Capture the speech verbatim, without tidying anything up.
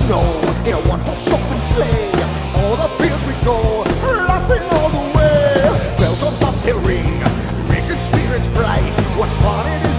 snow in a one-horse open sleigh. All the fields we go, laughing all the way. Bells on bobtail ring, making spirits bright. What fun it is